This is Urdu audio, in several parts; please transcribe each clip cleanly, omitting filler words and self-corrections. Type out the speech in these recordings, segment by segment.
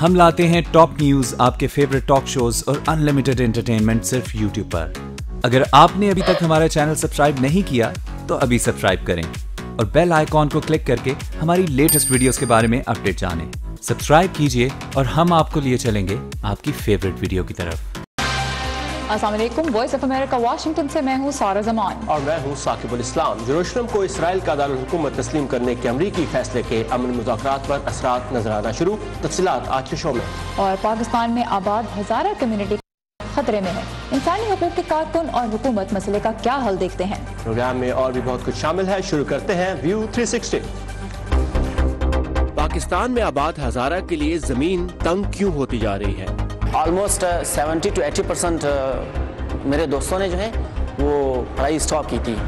ہم لاتے ہیں ٹاپ نیوز، آپ کے فیوریٹ ٹاک شوز اور انلمیٹڈ انٹرٹینمنٹ صرف یوٹیوب پر۔ اگر آپ نے ابھی تک ہمارا چینل سبسکرائب نہیں کیا تو ابھی سبسکرائب کریں اور بیل آئیکن کو کلک کر کے ہماری لیٹسٹ ویڈیوز کے بارے میں اپڈیٹ جانیں۔ سبسکرائب کیجئے اور ہم آپ کو لیے چلیں گے آپ کی فیوریٹ ویڈیو کی طرف۔ السلام علیکم، وائس آف امریکہ واشنگٹن سے میں ہوں سارہ زمان اور میں ہوں ثاقب الاسلام۔ یروشلم کو اسرائیل کا دارالحکومت تسلیم کرنے کے امریکی فیصلے کے امن مذاکرات پر اثرات نظر آنا شروع۔ تفصیلات آج کے شو میں۔ اور پاکستان میں آباد ہزارہ کمیونٹی خطرے میں ہے، انسانی حقوق کے کارکن اور حکومت مسئلے کا کیا حل دیکھتے ہیں۔ پروگرام میں اور بھی بہت کچھ شامل ہے، شروع کرتے ہیں ویو 360۔ پاکستان میں آباد ہزارہ کے لیے زمین تنگ کیوں ہوتی جا رہی ہے؟ آلموسٹ 70 to 80% میرے دوستوں نے جو ہے وہ پڑھائی اسٹاپ کی تھی۔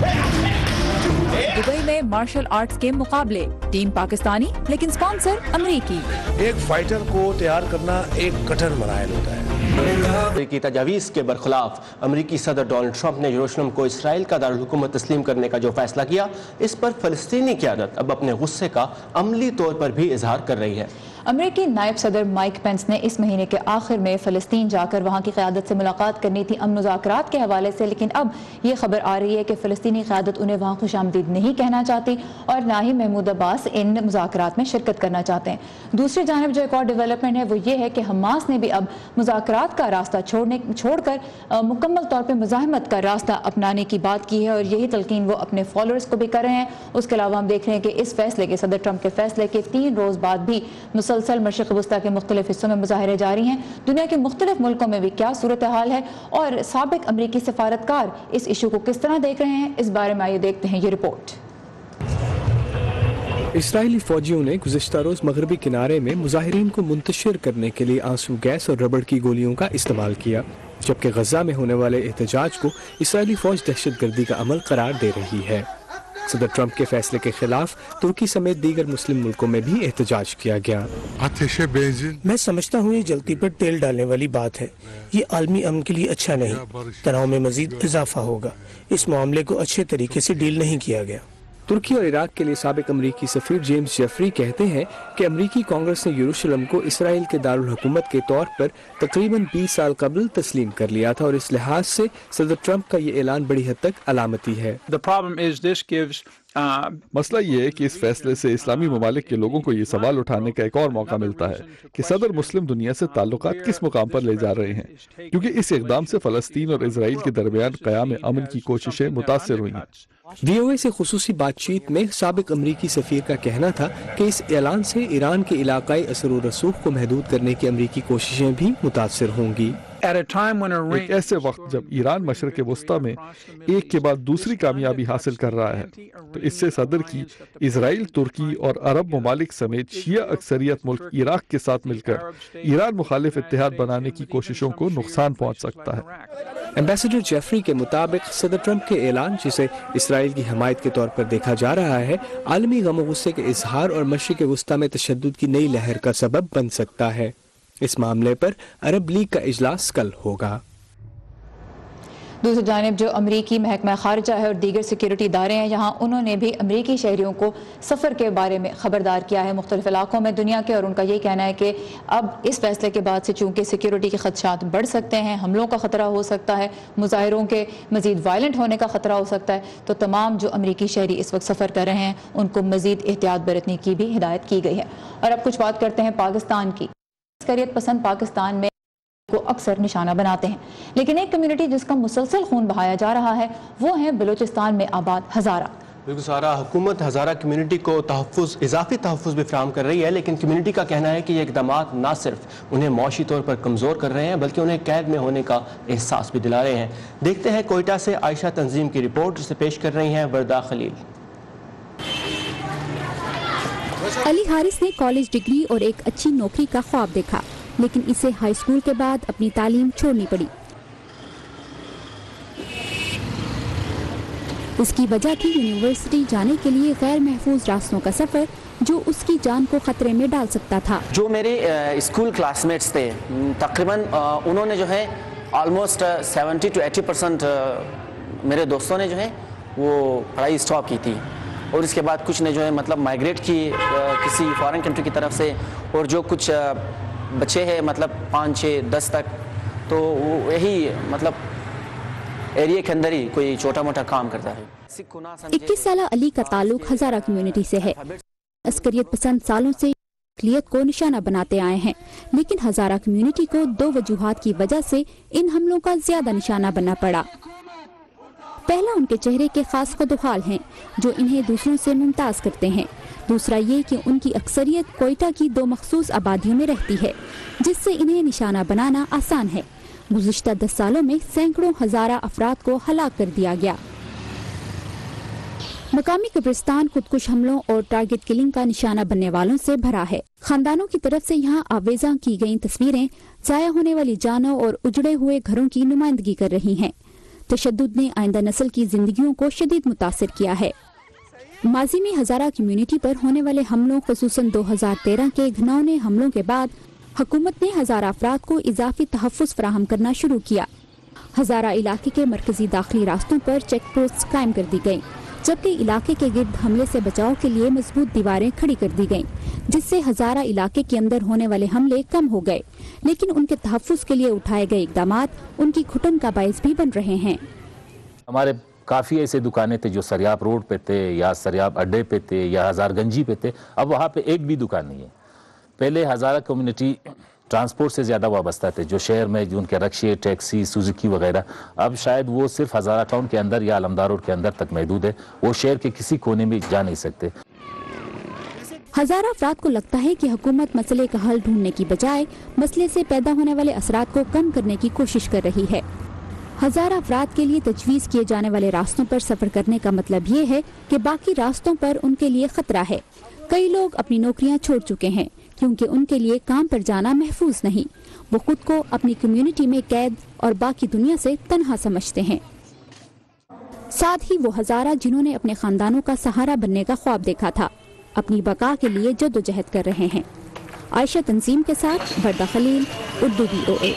دبئی میں مارشل آرٹس کے مقابلے، ٹیم پاکستانی لیکن سپانسر امریکی۔ ایک فائٹر کو تیار کرنا ایک کٹھن مراحل ہوتا ہے۔ امریکی تجاویز کے برخلاف امریکی صدر ڈونلڈ ٹرمپ نے یروشلم کو اسرائیل کا دارالحکومت تسلیم کرنے کا جو فیصلہ کیا، اس پر فلسطینی قیادت اب اپنے غصے کا عملی طور پر بھی اظہار کر رہی ہے۔ امریکی نائب صدر مائک پینس نے اس مہینے کے آخر میں فلسطین جا کر وہاں کی قیادت سے ملاقات کرنی تھی امن مذاکرات کے حوالے سے، لیکن اب یہ خبر آ رہی ہے کہ فلسطینی قیادت انہیں وہاں خوش آمدید نہیں کہنا چاہتی اور نہ ہی محمود عباس ان مذاکرات میں شرکت کرنا چاہتے ہیں۔ دوسری جانب جو ایک اور ڈیولپمنٹ ہے وہ یہ ہے کہ حماس نے بھی اب مذاکرات کا راستہ چھوڑ کر مکمل طور پہ مزاحمت کا راستہ اپنانے کی بات کی ہے اور یہی تلقین وہ اپنے فالوورز کو بھی کر رہے ہیں۔ اس کے علاوہ ہم دیکھ رہے ہیں کہ اس فیصلے کے صدر ٹرمپ کے فیصلے کے 3 روز بعد بھی مسلسل مشرق وسطیٰ کے مختلف حصوں میں مظاہرے جاری ہیں۔ دنیا کے مختلف ملکوں میں بھی کیا صورتحال ہے اور سابق امریکی سفارتکار اس ایشو کو کس طرح دیکھ رہے ہیں، اس بارے میں آئیے دیکھتے ہیں یہ رپورٹ۔ اسرائیلی فوجیوں نے گزشتہ روز مغربی کنارے میں مظاہرین کو منتشر کرنے کے لیے آنسو گیس اور ربڑ کی گولیوں کا استعمال کیا، جبکہ غزہ میں ہونے والے احتجاج کو اسرائیلی فوج دہشت گردی کا عمل قرار دے رہی ہے۔ صدر ٹرمپ کے فیصلے کے خلاف ترکی سمیت دیگر مسلم ملکوں میں بھی احتجاج کیا گیا۔ میں سمجھتا ہوں یہ جلتی پر تیل ڈالنے والی بات ہے، یہ عالمی امن کے لیے اچھا نہیں، تناؤ میں مزید اضافہ ہوگا، اس معاملے کو اچھے طریقے سے ڈیل نہیں کیا گیا۔ ترکی اور عراق کے لیے سابق امریکی سفیر جیمز جیفری کہتے ہیں کہ امریکی کانگریس نے یروشلم کو اسرائیل کے دارالحکومت کے طور پر تقریباً 20 سال قبل تسلیم کر لیا تھا اور اس لحاظ سے صدر ٹرمپ کا یہ اعلان بڑی حد تک علامتی ہے۔ مسئلہ یہ ہے کہ اس فیصلے سے اسلامی ممالک کے لوگوں کو یہ سوال اٹھانے کا ایک اور موقع ملتا ہے کہ صدر مسلم دنیا سے تعلقات کس مقام پر لے جا رہے ہیں، کیونکہ اس اقدام سے فلسطین اور اسرائیل کے درمیان قیام امن کی کوششیں متاثر ہوئی ہیں۔ وی او اے سے خصوصی بات چیت میں سابق امریکی سفیر کا کہنا تھا کہ اس اعلان سے ایران کے علاقائی اثر و رسوخ کو محدود کرنے کی امریکی کوششیں بھی متاثر ہوں گی۔ ایک ایسے وقت جب ایران مشرق وسطیٰ میں ایک کے بعد دوسری کامیابی حاصل کر رہا ہے، تو اس سے صدر کی اسرائیل، ترکی اور عرب ممالک سمیت شیعہ اکثریت ملک عراق کے ساتھ مل کر ایران مخالف اتحاد بنانے کی کوششوں کو نقصان پہنچ سکتا ہے۔ ایمبیسڈر جیفری کے مطابق صدر ٹرمپ کے اعلان، جسے اسرائیل کی حمایت کے طور پر دیکھا جا رہا ہے، عالمی غم و غصے کے اظہار اور مشرق وسطیٰ میں تشدد کی نئی لہر کا سبب بن سکتا ہے۔ اس معاملے پر عرب لیگ کا اجلاس کل ہوگا۔ دوسری جانب جو امریکی محکمہ خارجہ ہے اور دیگر سیکیورٹی ادارے ہیں، یہاں انہوں نے بھی امریکی شہریوں کو سفر کے بارے میں خبردار کیا ہے مختلف علاقوں میں دنیا کے، اور ان کا یہ کہنا ہے کہ اب اس فیصلے کے بعد سے چونکہ سیکیورٹی کے خدشات بڑھ سکتے ہیں، حملوں کا خطرہ ہو سکتا ہے، مظاہروں کے مزید وائلنٹ ہونے کا خطرہ ہو سکتا ہے، تو تمام جو امریکی شہری اس وقت سفر کر رہے ہیں ان کو مزید احتیاط برتنے کی بھی ہدایت کی گئی ہے۔ اور اب کچھ بات کرتے ہیں پاکستان کی۔ عسکریت پسند پاکستان میں کو اکثر نشانہ بناتے ہیں، لیکن ایک کمیونٹی جس کا مسلسل خون بہایا جا رہا ہے وہ ہے بلوچستان میں آباد ہزارہ۔ بالکل سارا، حکومت ہزارہ کمیونٹی کو اضافی تحفظ بھی فراہم کر رہی ہے، لیکن کمیونٹی کا کہنا ہے کہ یہ اقدامات نہ صرف انہیں معاشی طور پر کمزور کر رہے ہیں بلکہ انہیں قید میں ہونے کا احساس بھی دلا رہے ہیں۔ دیکھتے ہیں کوئٹہ سے عائشہ تنظیم کی رپورٹ، جسے پیش کر رہی ہیں وردہ خلیل۔ علی حارث نے کالج ڈگری اور ایک اچھی نوکری کا خواب دیکھا، لیکن اسے ہائی اسکول کے بعد اپنی تعلیم چھوڑنی پڑی۔ اس کی وجہ تھی یونیورسٹی جانے کے لیے غیر محفوظ راستوں کا سفر جو اس کی جان کو خطرے میں ڈال سکتا تھا۔ جو میرے اسکول کلاس میٹس تھے تقریباً انہوں نے جو ہے آلموسٹ 70 to 80% میرے دوستوں نے جو ہے وہ پڑھائی اسٹاپ کی تھی۔ اور اس کے بعد کچھ نے جو ہے مطلب مائگریٹ کی کسی فارن کنٹری کی طرف سے، اور جو کچھ بچے ہیں مطلب 5 6 10 تک، تو وہ یہی مطلب ایریا کے اندر ہی کوئی چھوٹا موٹا کام کرتا ہے۔ 21 سالہ علی کا تعلق ہزارہ کمیونٹی سے ہے۔ عسکریت پسند سالوں سے اقلیت کو نشانہ بناتے آئے ہیں، لیکن ہزارہ کمیونٹی کو 2 وجوہات کی وجہ سے ان حملوں کا زیادہ نشانہ بننا پڑا۔ پہلا ان کے چہرے کے خاص خد و خال ہیں جو انہیں دوسروں سے ممتاز کرتے ہیں۔ دوسرا یہ کہ ان کی اکثریت کوئٹہ کی 2 مخصوص آبادیوں میں رہتی ہے، جس سے انہیں نشانہ بنانا آسان ہے۔ گزشتہ 10 سالوں میں سینکڑوں ہزارہ افراد کو ہلاک کر دیا گیا۔ مقامی قبرستان خودکش حملوں اور ٹارگٹ کلنگ کا نشانہ بننے والوں سے بھرا ہے۔ خاندانوں کی طرف سے یہاں آویزاں کی گئی تصویریں ضائع ہونے والی جانوں اور اجڑے ہوئے گھروں کی نمائندگی کر رہی ہیں۔ تشدد نے آئندہ نسل کی زندگیوں کو شدید متاثر کیا ہے۔ ماضی میں ہزارہ کمیونٹی پر ہونے والے حملوں، خصوصاً 2013 کے گھناؤنے حملوں کے بعد حکومت نے ہزارہ افراد کو اضافی تحفظ فراہم کرنا شروع کیا۔ ہزارہ علاقے کے مرکزی داخلی راستوں پر چیک پوسٹ قائم کر دی گئیں، جبکہ علاقے کے گرد حملے سے بچاؤ کے لیے مضبوط دیواریں کھڑی کر دی گئیں، جس سے ہزارہ علاقے کے اندر ہونے والے حملے کم ہو گئے، لیکن ان کے تحفظ کے لیے اٹھائے گئے اقدامات ان کی گھٹن کا باعث بھی بن رہے ہیں۔ ہمارے کافی ایسے دکانیں تھے جو سریاب روڈ پہ تھے یا سریاب اڈے پہ تھے یا ہزار گنجی پہ تھے، اب وہاں پہ ایک بھی دکان نہیں ہے۔ پہلے ہزارہ کمیونٹی ٹرانسپورٹ سے زیادہ وابستہ تھے، جو شہر میں جو ان کے رکشے، ٹیکسی، سوزوکی وغیرہ، اب شاید وہ صرف ہزارہ ٹاؤن کے اندر یا علمدار روڈ کے اندر تک محدود ہے، وہ شہر کے کسی کونے میں جا نہیں سکتے۔ ہزارہ افراد کو لگتا ہے کہ حکومت مسئلے کا حل ڈھونڈنے کی بجائے مسئلے سے پیدا ہونے والے اثرات کو کم کرنے کی کوشش کر رہی ہے۔ ہزارہ افراد کے لیے تجویز کیے جانے والے راستوں پر سفر کرنے کا مطلب یہ ہے کہ باقی راستوں پر ان کے لیے خطرہ ہے۔ کئی لوگ اپنی نوکریاں چھوڑ چکے ہیں کیونکہ ان کے لیے کام پر جانا محفوظ نہیں۔ وہ خود کو اپنی کمیونٹی میں قید اور باقی دنیا سے تنہا سمجھتے ہیں۔ ساتھ ہی وہ ہزارہ جنہوں نے اپنے خاندانوں کا سہارا بننے کا خواب دیکھا تھا، اپنی بقا کے لیے جدوجہد کر رہے ہیں۔ عائشہ تنظیم کے ساتھ وردہ خلیل، اردو VOA۔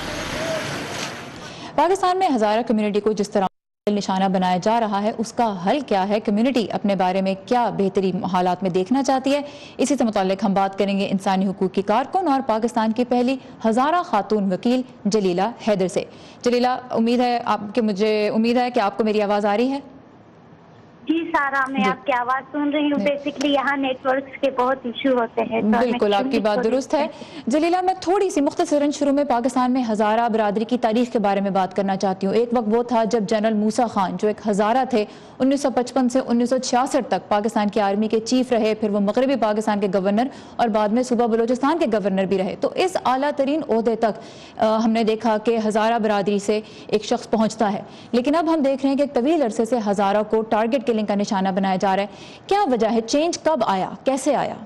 پاکستان میں ہزارہ کمیونٹی کو جس طرح نشانہ بنایا جا رہا ہے، اس کا حل کیا ہے؟ کمیونٹی اپنے بارے میں کیا بہتری حالات میں دیکھنا چاہتی ہے؟ اسی سے متعلق ہم بات کریں گے انسانی حقوق کی کارکن اور پاکستان کی پہلی ہزارہ خاتون وکیل جلیلہ حیدر سے۔ جلیلہ، امید ہے کہ آپ کو میری آواز آ رہی ہے؟ جی سارا، میں آپ کی آواز سن رہی ہوں۔ بیسکلی یہاں نیٹ ورکس کے بہت ایشو ہوتے ہیں۔ بالکل، آپ کی بات درست ہے۔ جلیلہ، میں تھوڑی سی مختصراً شروع میں پاکستان میں ہزارہ برادری کی تاریخ کے بارے میں بات کرنا چاہتی ہوں۔ ایک وقت وہ تھا جب جنرل موسیٰ خان، جو ایک ہزارہ تھے، 1955 سے 1966 تک پاکستان کی آرمی کے چیف رہے، پھر وہ مغربی پاکستان کے گورنر اور بعد میں صوبہ بلوچستان کے گورنر بھی رہے۔ تو اس اعلیٰ ترین عہدے تک ہم نے دیکھا کہ ہزارہ برادری سے ایک شخص پہنچتا ہے، لیکن اب ہم دیکھ رہے ہیں کہ ایک طویل عرصے سے ہزارہ کو ٹارگٹ کلنگ کا نشانہ بنایا جا رہا ہے۔ کیا وجہ ہے؟ چینج کب آیا؟ کیسے آیا؟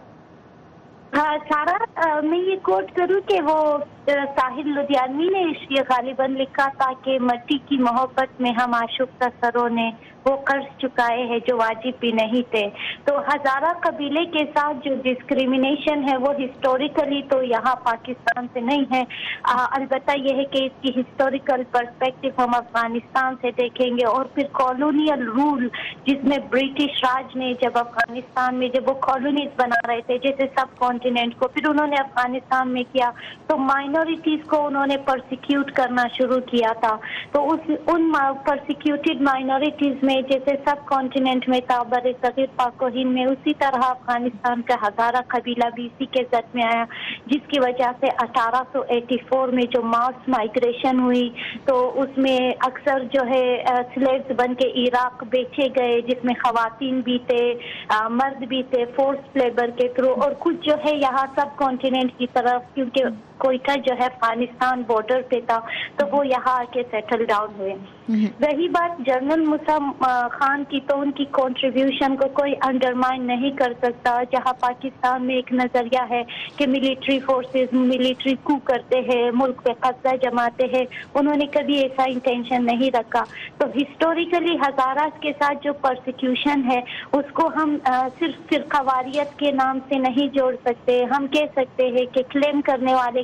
سارا، میں یہ کوٹ کروں کہ وہ ساحل لدھیانوی نے یہ غالباً لکھا تھا کہ مٹی کی محبت میں ہم آشفتہ سروں نے وہ قرض چکائے ہیں جو واجب بھی نہیں تھے۔ تو ہزارہ قبیلے کے ساتھ جو ڈسکریمنیشن ہے وہ ہسٹوریکلی تو یہاں پاکستان سے نہیں ہے، البتہ یہ ہے کہ اس کی ہسٹوریکل پرسپیکٹو ہم افغانستان سے دیکھیں گے، اور پھر کالونیل رول جس میں برٹش راج نے جب افغانستان میں جب وہ کالونیز بنا رہے تھے جیسے سب کانٹیننٹ کو، پھر انہوں نے افغانستان میں کیا تو مائنورٹیز کو انہوں نے پرسیکیوٹ کرنا شروع کیا تھا۔ تو ان پرسیکیوٹیڈ مائنورٹیز میں جیسے سب کانٹیننٹ میں تھا، بر صغیر پاک و ہند میں، اسی طرح افغانستان کا ہزارہ قبیلہ بھی اسی کے زد میں آیا، جس کی وجہ سے 1884 میں جو ماس مائگریشن ہوئی تو اس میں اکثر جو ہے سلیوز بن کے عراق بیچے گئے، جس میں خواتین بھی تھے، مرد بھی تھے، فورس لیبر کے تھرو، اور کچھ جو ہے یہاں سب کانٹیننٹ کی طرف، کیونکہ کوئٹہ جو ہے افغانستان بارڈر پہ تھا تو وہ یہاں آ کے سیٹل ڈاؤن ہوئے۔ رہی بات جنرل موسیٰ خان کی، تو ان کی کنٹریبیوشن کو کوئی انڈرمائن نہیں کر سکتا۔ جہاں پاکستان میں ایک نظریہ ہے کہ ملٹری فورسز ملٹری کو کرتے ہیں، ملک پہ قبضہ جماتے ہیں، انہوں نے کبھی ایسا انٹینشن نہیں رکھا۔ تو ہسٹوریکلی ہزارہ کے ساتھ جو پرسیکیوشن ہے اس کو ہم صرف فرقہ واریت کے نام سے نہیں جوڑ سکتے۔ ہم کہہ سکتے ہیں کہ کلیم کرنے والے کہتے ہیں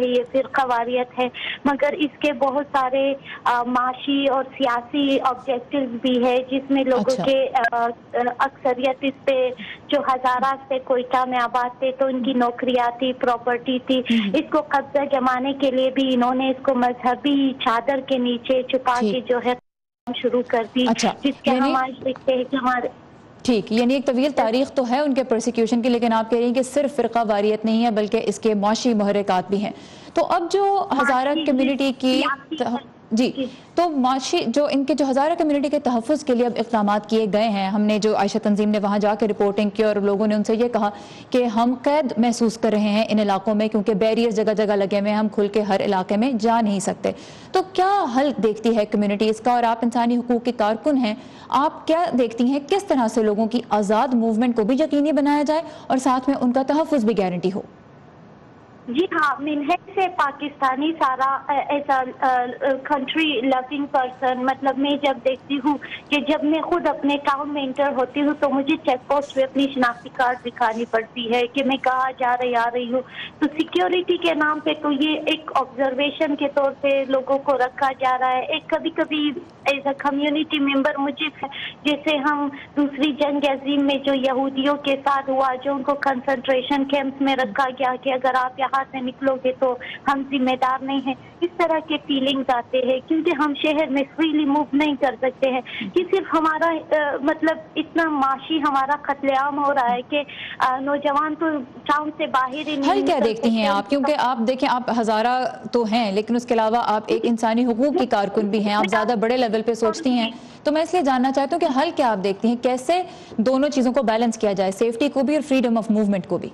ہے یہ فرقہ واریت ہے، مگر اس کے بہت سارے معاشی اور سیاسی آبجیکٹیوز بھی ہے، جس میں لوگوں کے اکثریت اس پہ جو ہزارہ سے کوئٹہ میں آباد تھے تو ان کی نوکریاں تھی، پراپرٹی تھی، اس کو قبضہ جمانے کے لیے بھی انہوں نے اس کو مذہبی چادر کے نیچے چھپا کے جو ہے شروع کر دی، جس کے ہم آج دیکھتے ہیں کہ ہمارے ٹھیک، یعنی ایک طویل تاریخ تو ہے ان کے پرسیکیوشن کی، لیکن آپ کہہ رہی ہیں کہ صرف فرقہ واریت نہیں ہے بلکہ اس کے معاشی محرکات بھی ہیں. تو اب جو ہزارہ کمیونٹی کی جی تو معاشی جو ان کے جو ہزارہ کمیونٹی کے تحفظ کے لیے اب اقدامات کیے گئے ہیں، ہم نے جو عائشہ تنظیم نے وہاں جا کے رپورٹنگ کی اور لوگوں نے ان سے یہ کہا کہ ہم قید محسوس کر رہے ہیں ان علاقوں میں کیونکہ بیریئر جگہ جگہ لگے ہوئے ہیں، ہم کھل کے ہر علاقے میں جا نہیں سکتے. تو کیا حل دیکھتی ہے کمیونٹی اس کا، اور آپ انسانی حقوق کی کارکن ہیں، آپ کیا دیکھتی ہیں کس طرح سے لوگوں کی آزاد موومنٹ کو بھی یقینی بنایا جائے اور ساتھ میں ان کا تحفظ بھی گارنٹی ہو؟ جی ہاں، منہج سے پاکستانی سارا as a country loving person, مطلب میں جب دیکھتی ہوں کہ جب میں خود اپنے ٹاؤن میں انٹر ہوتی ہوں تو مجھے چیک پوسٹ پہ اپنی شناختی کارڈ دکھانی پڑتی ہے کہ میں کہاں جا رہی ہوں. تو سیکیورٹی کے نام پہ تو یہ ایک آبزرویشن کے طور پہ لوگوں کو رکھا جا رہا ہے. ایک کبھی کبھی ایز اے کمیونٹی ممبر مجھے جیسے ہم دوسری جنگ عظیم میں جو یہودیوں کے ساتھ ہوا، جو ان کو کنسنٹریشن کیمپس میں رکھا گیا کہ اگر آپ یہاں سے نکلو گے تو ہم ذمہ دار نہیں ہیں، اس طرح کے فیلنگز آتے ہیں کیونکہ ہم شہر میں فریلی موو نہیں کر سکتے ہیں. یہ صرف ہمارا مطلب اتنا معاشی ہمارا قتل عام ہو رہا ہے کہ نوجوان تو ٹاؤن سے باہر ہی نہیں. حل کیا دیکھتی ہیں آپ؟ کیونکہ آپ دیکھیں آپ ہزارہ تو ہیں لیکن اس کے علاوہ آپ ایک انسانی حقوق کی کارکن بھی ہیں، آپ زیادہ بڑے لیول پہ سوچتی ہیں، تو میں اس لیے جاننا چاہتا ہوں کہ حل کیا آپ دیکھتی ہیں، کیسے دونوں چیزوں کو بیلنس کیا جائے، سیفٹی کو بھی اور فریڈم آف موومنٹ کو بھی؟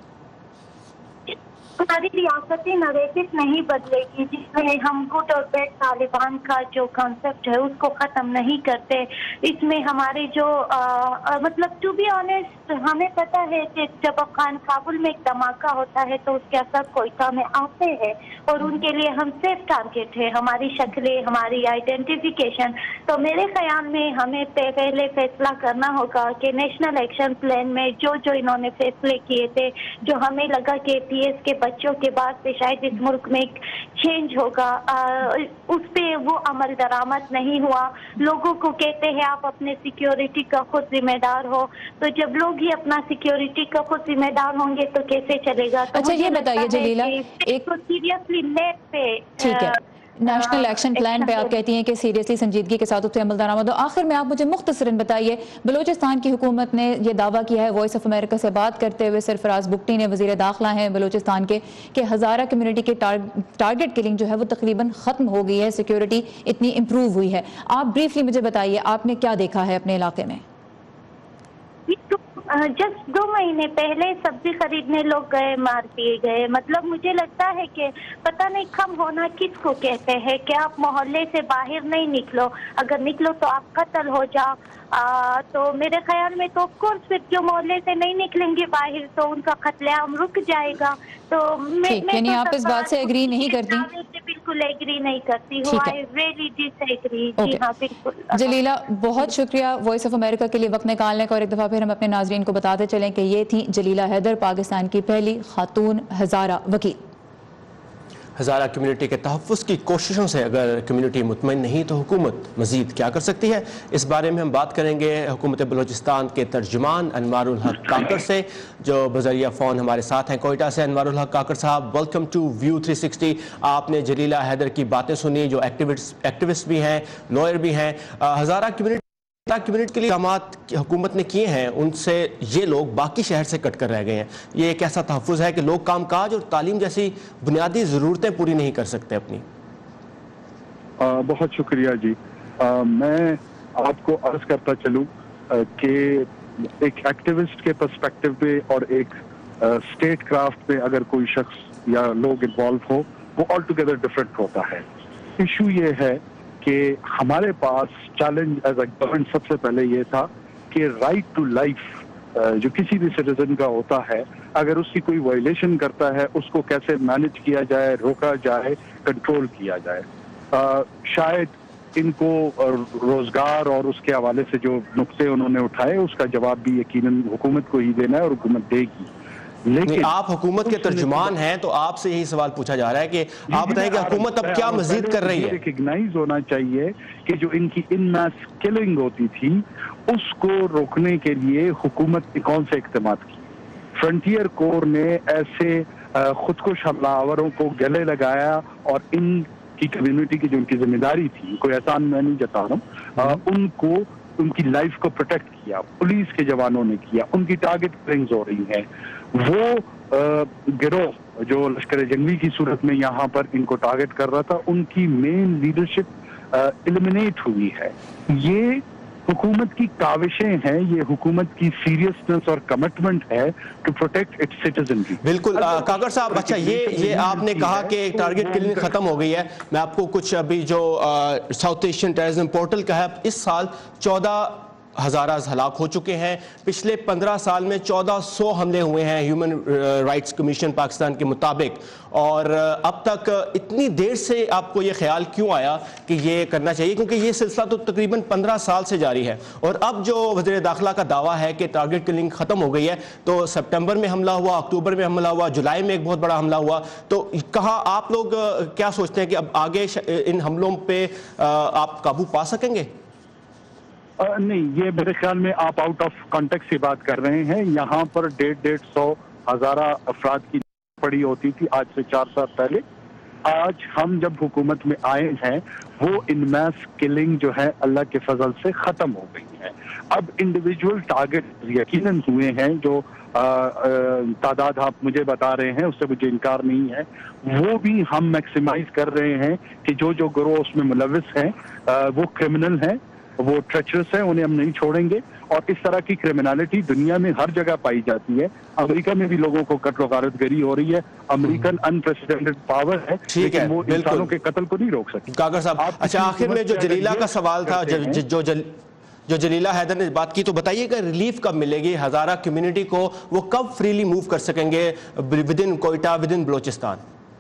ہماری ریاستی نریٹو نہیں بدلے گی جس میں ہم گڈ اور بیڈ طالبان کا جو کانسیپٹ ہے اس کو ختم نہیں کرتے. اس میں ہمارے جو مطلب ٹو بی آنیسٹ ہمیں پتہ ہے کہ جب افغان کابل میں ایک دھماکہ ہوتا ہے تو اس کے اثر کوئٹہ میں آتے ہیں اور ان کے لیے ہم سیف ٹارگیٹ ہے، ہماری شکلیں، ہماری آئیڈینٹیفیکیشن. تو میرے خیال میں ہمیں پہلے فیصلہ کرنا ہوگا کہ نیشنل ایکشن پلان میں جو انہوں نے فیصلے کیے تھے، جو ہمیں لگا کہ پی ایس کے بچوں کے بعد سے شاید اس ملک میں ایک چینج ہوگا، اس پہ وہ عمل درآمد نہیں ہوا. لوگوں کو کہتے ہیں آپ اپنے سیکیورٹی کا خود ذمہ دار ہو، تو جب لوگ ہی اپنا سیکیورٹی کا خود ذمہ دار ہوں گے تو کیسے چلے گا؟ اچھا یہ بتائیے جلیلہ، ایک سیریسلی نیٹ پہ ٹھیک ہے نیشنل ایکشن پلان پہ آپ کہتی ہیں کہ سیریسلی سنجیدگی کے ساتھ اس پہ عمل درآمد ہو. آخر میں آپ مجھے مختصراً بتائیے، بلوچستان کی حکومت نے یہ دعویٰ کیا ہے وائس آف امریکہ سے بات کرتے ہوئے، سرفراز بگٹی نے وزیر داخلہ ہیں بلوچستان کے، کہ ہزارہ کمیونٹی کے ٹارگٹ کلنگ جو ہے وہ تقریباً ختم ہو گئی ہے، سیکیورٹی اتنی امپروو ہوئی ہے. آپ بریفلی مجھے بتائیے آپ نے کیا دیکھا ہے اپنے علاقے میں؟ جسٹ 2 مہینے پہلے سبزی خریدنے لوگ گئے، مار دیے گئے. مطلب مجھے لگتا ہے کہ پتہ نہیں کم ہونا کس کو کہتے ہیں کہ آپ محلے سے باہر نہیں نکلو، اگر نکلو تو آپ قتل ہو جاؤ. تو میرے خیال میں تو آف کورس پھر جو محلے سے نہیں نکلیں گے باہر تو ان کا قتل عام رک جائے گا. تو میں یعنی آپ اس بات سے ایگری نہیں کرتی؟ بالکل ایگری نہیں کرتی ہوں، آئی ریئلی ڈس ایگری. جی ہاں بالکل. جلیلہ بہت شکریہ وائس آف امریکہ کے لیے وقت نکالنے کا، اور ایک دفعہ پھر ہم اپنے ناظرین کو بتاتے چلیں کہ یہ تھی جلیلہ حیدر، پاکستان کی پہلی خاتون ہزارہ وکیل. ہزارہ کمیونٹی کے تحفظ کی کوششوں سے اگر کمیونٹی مطمئن نہیں تو حکومت مزید کیا کر سکتی ہے، اس بارے میں ہم بات کریں گے حکومت بلوچستان کے ترجمان انوار الحق کاکڑ سے، جو بذریعہ فون ہمارے ساتھ ہیں کوئٹہ سے. انوار الحق کاکڑ صاحب، ویلکم ٹو ویو 360. آپ نے جلیلہ حیدر کی باتیں سنی، جو ایکٹیوسٹ بھی ہیں، لائر بھی ہیں. ہزارہ کمیونٹی کے لیے اقدامات حکومت نے کیے ہیں، ان سے یہ لوگ باقی شہر سے کٹ کر رہ گئے ہیں. یہ ایک ایسا تحفظ ہے کہ لوگ کام کاج اور تعلیم جیسی بنیادی ضرورتیں پوری نہیں کر سکتے اپنی. بہت شکریہ جی. میں آپ کو عرض کرتا چلوں کہ ایک ایکٹیوسٹ کے پرسپیکٹو پہ اور ایک اسٹیٹ کرافٹ پہ اگر کوئی شخص یا لوگ انوالو ہو وہ آل ٹوگیدر ڈفرینٹ ہوتا ہے. ایشو یہ ہے کہ ہمارے پاس چیلنج ایز اے گورنمنٹ سب سے پہلے یہ تھا کہ رائٹ ٹو لائف جو کسی بھی سٹیزن کا ہوتا ہے، اگر اس کی کوئی وائلیشن کرتا ہے اس کو کیسے مینج کیا جائے، روکا جائے، کنٹرول کیا جائے. شاید ان کو روزگار اور اس کے حوالے سے جو نقطے انہوں نے اٹھائے اس کا جواب بھی یقیناً حکومت کو ہی دینا ہے اور حکومت دے گی. لیکن آپ حکومت کے ترجمان ہیں تو آپ سے یہی سوال پوچھا جا رہا ہے کہ آپ بتائیں کہ حکومت اب کیا مزید کر رہی ہے؟ ریکگنائز ہونا چاہیے کہ جو ان کی ان میس کلنگ ہوتی تھی اس کو روکنے کے لیے حکومت نے کون سے اقدامات کیے. فرنٹیئر کور نے ایسے خودکش حملہ آوروں کو گلے لگایا اور ان کی کمیونٹی کی جو ان کی ذمہ داری تھی, کوئی احسان میں نہیں جتا رہا ہوں, ان کی لائف کو پروٹیکٹ کیا, پولیس کے جوانوں نے کیا, ان کی ٹارگٹ کلنگز ہو رہی ہیں. وہ گروہ جو لشکر جنگی کی صورت میں یہاں پر ان کو ٹارگٹ کر رہا تھا, ان کی مین لیڈرشپ ایلیمنیٹ ہوئی ہے. یہ حکومت کی کاوشیں ہیں, یہ حکومت کی سیریسنس اور کمٹمنٹ ہے ٹو پروٹیکٹ اٹس سٹیزنری. بالکل کاکڑ صاحب, اچھا یہ آپ نے کہا کہ ٹارگٹ کلنگ ختم ہو گئی ہے. میں آپ کو کچھ ابھی جو ساؤتھ ایشین ٹیررزم پورٹل کا ہے, اس سال 14,000 ہلاک ہو چکے ہیں. پچھلے 15 سال میں 1400 حملے ہوئے ہیں ہیومن رائٹس کمیشن پاکستان کے مطابق. اور اب تک اتنی دیر سے آپ کو یہ خیال کیوں آیا کہ یہ کرنا چاہیے؟ کیونکہ یہ سلسلہ تو تقریباً 15 سال سے جاری ہے, اور اب جو وزیر داخلہ کا دعویٰ ہے کہ ٹارگٹ کلنگ ختم ہو گئی ہے, تو سپٹمبر میں حملہ ہوا, اکتوبر میں حملہ ہوا, جولائی میں ایک بہت بڑا حملہ ہوا, تو کہاں آپ لوگ کیا سوچتے ہیں کہ اب آگے ان حملوں پہ آپ قابو پا سکیں گے؟ نہیں, یہ میرے خیال میں آپ آؤٹ آف کانٹیکٹ سے بات کر رہے ہیں. یہاں پر 150 افراد کی پڑی ہوتی تھی آج سے 4 سال پہلے. آج ہم جب حکومت میں آئے ہیں وہ ان میس کلنگ جو ہے اللہ کے فضل سے ختم ہو گئی ہے. اب انڈیویجول ٹارگٹ یقیناً ہوئے ہیں, جو تعداد آپ مجھے بتا رہے ہیں اس سے مجھے انکار نہیں ہے, وہ بھی ہم میکسیمائز کر رہے ہیں کہ جو گروہ اس میں ملوث ہیں وہ کرمنل ہیں, وہ ٹریچرس ہیں, انہیں ہم نہیں چھوڑیں گے. اور اس طرح کی کرمنالٹی دنیا میں ہر جگہ پائی جاتی ہے. امریکہ میں بھی لوگوں کو قتل و غارت گری ہو رہی ہے. امریکن انپریسیڈنٹڈ پاور ہے, لیکن وہ انسانوں کے قتل کو نہیں روک سکتی. کاکڑ صاحب, اچھا آخر میں جو جلیلہ کا سوال تھا, جو جلیلہ حیدر نے بات کی, تو بتائیے کہ ریلیف کب ملے گی ہزارہ کمیونٹی کو؟ وہ کب فریلی موو کر سکیں گے ودن کوئٹہ, ودن بلوچستان؟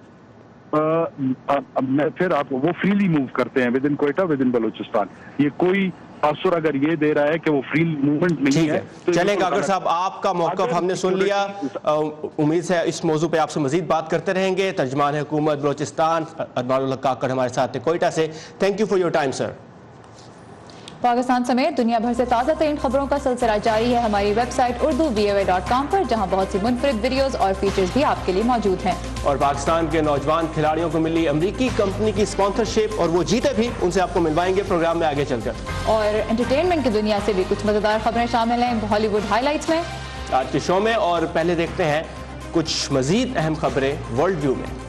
پھر آپ وہ فریلی موو کرتے ہیں ودن کوئٹہ, ودن بلوچستان. یہ کوئی تاثر اگر یہ دے رہا ہے کہ وہ فری موومنٹ نہیں ہے. چلیں کاکڑ صاحب, آپ کا موقف ہم نے سن لیا. امید ہے اس موضوع پہ آپ سے مزید بات کرتے رہیں گے. ترجمان حکومت بلوچستان ارمان اللہ کاکڑ ہمارے ساتھ تھے کوئٹہ سے. Thank you for your time sir. Pakistan سمیت دنیا بھر سے تازہ ترین خبروں کا سلسلہ جاری ہے ہماری ویب سائٹ urdu.voa.com پر, جہاں بہت سی منفرد ویڈیوز اور فیچرز بھی آپ کے لیے موجود ہیں. اور پاکستان کے نوجوان کھلاڑیوں کو ملی امریکی کمپنی کی اسپانسرشپ, اور وہ جیتے بھی, ان سے آپ کو ملوائیں گے پروگرام میں آگے چل کر. اور انٹرٹینمنٹ کی دنیا سے بھی کچھ مزیدار خبریں شامل ہیں ہالی ووڈ ہائی لائٹس میں آج کے شو میں. اور پہلے دیکھتے ہیں کچھ مزید اہم خبریں ورلڈ ویو میں.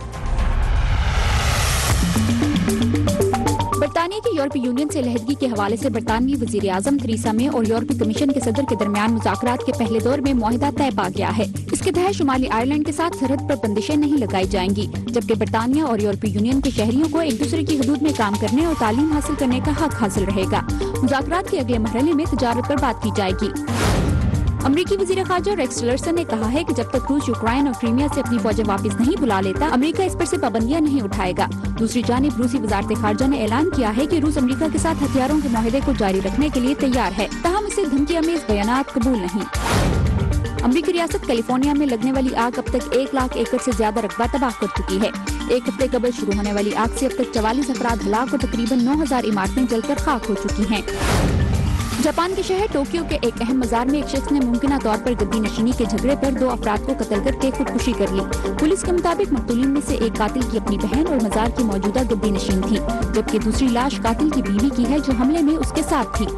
برطانیہ کی یورپی یونین سے علیحدگی کے حوالے سے برطانوی وزیر اعظم تھریسا مے اور یورپی کمیشن کے صدر کے درمیان مذاکرات کے پہلے دور میں معاہدہ طے پا گیا ہے. اس کے تحت شمالی آئرلینڈ کے ساتھ سرحد پر بندشیں نہیں لگائی جائیں گی, جبکہ برطانیہ اور یورپی یونین کے شہریوں کو ایک دوسرے کی حدود میں کام کرنے اور تعلیم حاصل کرنے کا حق حاصل رہے گا. مذاکرات کے اگلے مرحلے میں تجارت پر بات کی جائے گی. امریکی وزیر خارجہ ریکس ٹلرسن نے کہا ہے کہ جب تک روس یوکرائن اور کریمیا سے اپنی فوجیں واپس نہیں بلا لیتا, امریکہ اس پر سے پابندیاں نہیں اٹھائے گا. دوسری جانب روسی وزارت خارجہ نے اعلان کیا ہے کہ روس امریکہ کے ساتھ ہتھیاروں کے معاہدے کو جاری رکھنے کے لیے تیار ہے, تاہم اسے دھمکی آمیز بیانات قبول نہیں. امریکی ریاست کیلیفورنیا میں لگنے والی آگ اب تک 1 لاکھ ایکڑ سے زیادہ رقبہ تباہ کر چکی ہے. ایک ہفتے قبل شروع ہونے والی آگ سے اب تک 44 افراد ہلاک اور تقریباً 9000 عمارتیں جل کر خاک ہو چکی ہیں. جاپان کے شہر ٹوکیو کے ایک اہم مزار میں ایک شخص نے ممکنہ طور پر گدی نشینی کے جھگڑے پر 2 افراد کو قتل کر کے خودکشی کر لی. پولیس کے مطابق مقتولین میں سے ایک قاتل کی اپنی بہن اور مزار کی موجودہ گدی نشین تھی, جبکہ دوسری لاش قاتل کی بیوی کی ہے جو حملے میں اس کے ساتھ تھی.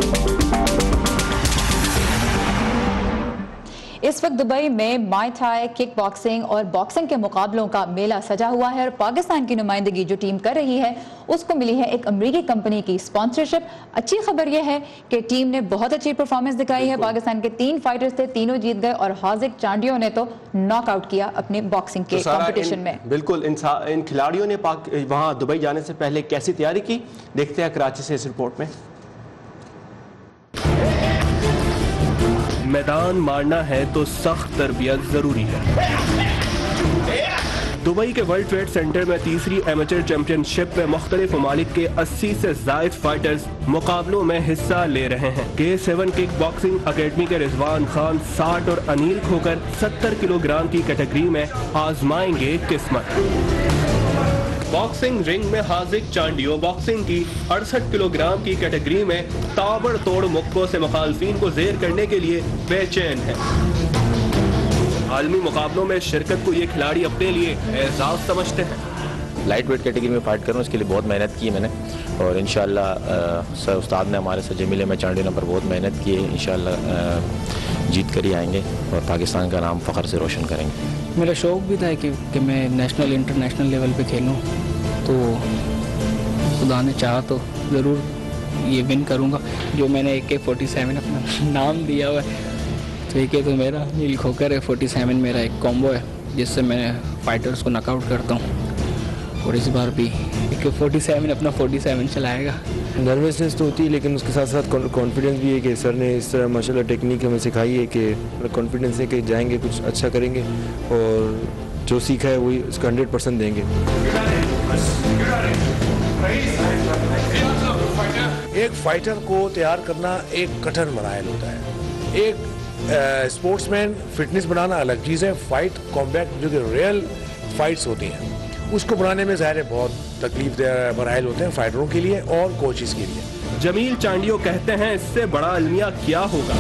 اس وقت دبئی میں مائی تھائی, کک باکسنگ اور باکسنگ کے مقابلوں کا میلہ سجا ہوا ہے, اور پاکستان کی نمائندگی جو ٹیم کر رہی ہے اس کو ملی ہے ایک امریکی کمپنی کی اسپانسرشپ. اچھی خبر یہ ہے کہ ٹیم نے بہت اچھی پرفارمنس دکھائی ہے. پاکستان کے 3 فائٹرز تھے, تینوں جیت گئے, اور حاذق چانڈیوں نے تو ناک آؤٹ کیا اپنے باکسنگ کے کمپٹیشن میں. بالکل, ان کھلاڑیوں نے وہاں دبئی جانے سے پہلے کیسی تیاری کی, دیکھتے ہیں کراچی سے اس رپورٹ میں. میدان مارنا ہے تو سخت تربیت ضروری ہے. दुबई के वर्ल्ड ट्रेड सेंटर में तीसरी एमेचर चैंपियनशिप में मुख्तलिफ ममालिक के 80 से जायद फाइटर्स मुकाबलों में हिस्सा ले रहे हैं। K7 किक बॉक्सिंग अकेडमी के रिजवान खान 60 और अनिल खोकर 70 किलोग्राम की कैटेगरी में आजमाएंगे किस्मत। बॉक्सिंग रिंग में हाजिक चांडियो बॉक्सिंग की 68 किलोग्राम की कैटेगरी में ताबड़तोड़ मुक्कों से मुखालफिन को जेर करने के लिए बेचैन है। आलमी मुकाबलों में शिरकत को ये खिलाड़ी अपने लिए एजाज समझते हैं। लाइट वेट कैटेगरी में फाइट करूँ, इसके लिए बहुत मेहनत की है मैंने, और इंशाल्लाह सर उस्ताद ने हमारे साथ जमीले में चांडियो पर बहुत मेहनत की है। इंशाल्लाह जीत कर ही आएंगे और पाकिस्तान का नाम फ़ख्र से रोशन करेंगे। मेरा शौक़ भी था कि मैं नेशनल इंटरनेशनल लेवल पे खेलूं, तो खुदा ने चाहा तो ज़रूर ये विन करूंगा। जो मैंने AK-47 अपना नाम दिया हुआ है, तो AK तो मेरा, नील खोकर है, 47 मेरा एक कॉम्बो है जिससे मैं फाइटर्स को नॉकआउट करता हूँ। और इस बार भी AK-47 अपना 47 चलाएगा। नर्वसनेस तो होती है, लेकिन उसके साथ साथ कॉन्फिडेंस भी है कि सर ने इस तरह माशाल्लाह टेक्निक हमें सिखाई है कि कॉन्फिडेंस है कि जाएंगे कुछ अच्छा करेंगे और जो सीखा है वही उसका 100% देंगे। एक फाइटर को तैयार करना एक कठिन मराहल होता है। एक स्पोर्ट्समैन फिटनेस बनाना अलग चीज़ है, फाइट कॉम्बैट जो कि रियल फाइट्स होती हैं उसको बनाने में ज़ाहिर है बहुत तकलीफ मराहल होते हैं फाइटरों के लिए और कोचेस के लिए। जमील चांडियो कहते हैं इससे बड़ा अलमिया क्या होगा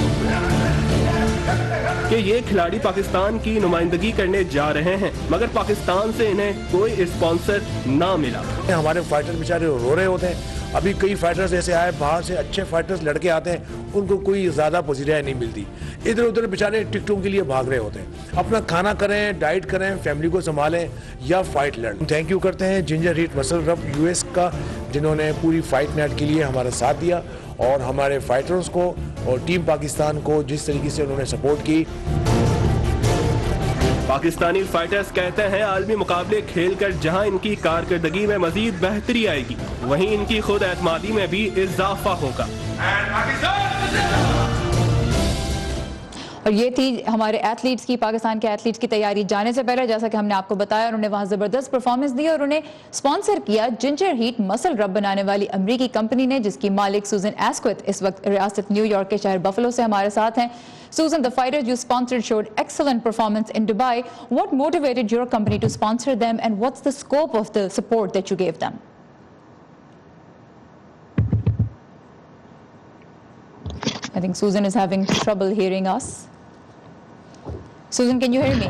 कि ये खिलाड़ी पाकिस्तान की नुमाइंदगी करने जा रहे हैं, मगर पाकिस्तान से इन्हें कोई स्पॉन्सर ना मिला। हमारे फाइटर बेचारे रो रहे होते हैं। अभी कई फाइटर्स ऐसे आए बाहर से, अच्छे फाइटर्स लड़के आते हैं, उनको कोई ज़्यादा पजीराई नहीं मिलती, इधर उधर बेचारे टिकटों के लिए भाग रहे होते हैं। अपना खाना करें, डाइट करें, फैमिली को संभालें या फाइट लड़ें। थैंक यू करते हैं ginger heat muscle rub US का, जिन्होंने पूरी फाइट नेट के लिए हमारा साथ दिया और हमारे फाइटर्स को और टीम पाकिस्तान को जिस तरीके से उन्होंने सपोर्ट की। पाकिस्तानी फाइटर्स कहते हैं आलमी मुकाबले खेलकर जहां इनकी कारकर्दगी में मजीद बेहतरी आएगी, वहीं इनकी खुद एतमादी में भी इजाफा होगा। और ये थी हमारे एथलीट्स की, पाकिस्तान के एथलीट्स की तैयारी। जाने से पहले जैसा कि हमने आपको बताया, उन्होंने वहाँ ज़बरदस्त परफॉर्मेंस दी और उन्हें स्पॉन्सर किया जिंजर हीट मसल रब बनाने वाली अमरीकी कंपनी ने, जिसकी मालिक सूजन एस्क्विथ इस वक्त रियासत न्यूयॉर्क के शहर बफलो से हमारे साथ हैं। Susan, the fighters you sponsored showed excellent performance in Dubai. What motivated your company to sponsor them, and what's the scope of the support that you gave them? I think Susan is having trouble hearing us. Susan, can you hear me?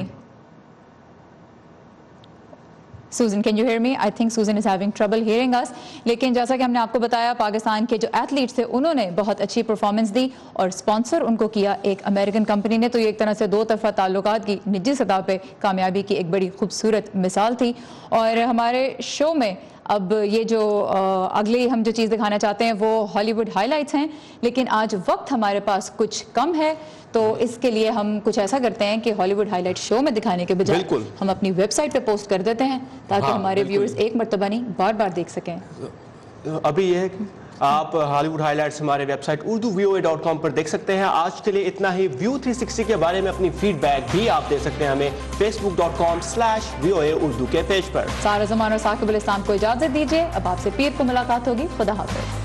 Susan, can you hear me? I think Susan is having trouble hearing us. लेकिन जैसा कि हमने आपको बताया, पाकिस्तान के जो एथलीट्स थे उन्होंने बहुत अच्छी परफॉर्मेंस दी और स्पॉन्सर उनको किया एक अमेरिकन कंपनी ने। तो ये एक तरह से दो तरफा ताल्लुकात की निजी सतह पे कामयाबी की एक बड़ी खूबसूरत मिसाल थी। और हमारे शो में अब ये जो अगली हम जो चीज़ दिखाना चाहते हैं वो हॉलीवुड हाइलाइट्स हैं, लेकिन आज वक्त हमारे पास कुछ कम है, तो इसके लिए हम कुछ ऐसा करते हैं कि हॉलीवुड हाइलाइट शो में दिखाने के बजाय हम अपनी वेबसाइट पे पोस्ट कर देते हैं, ताकि हमारे व्यूअर्स एक मरतबा नहीं बार बार देख सकें। अभी ये है कि आप हॉलीवुड हाइलाइट्स हमारे वेबसाइट urduvoa.com पर देख सकते हैं। आज के लिए इतना ही। व्यू 360 के बारे में अपनी फीडबैक भी आप दे सकते हैं हमें facebook.com/VOA उर्दू के पेज पर। सारा ज़मान और साकिब अल इस्लाम को इजाज़त दीजिए। अब आपसे पीर को मुलाकात होगी। खुदा हाफ़िज़।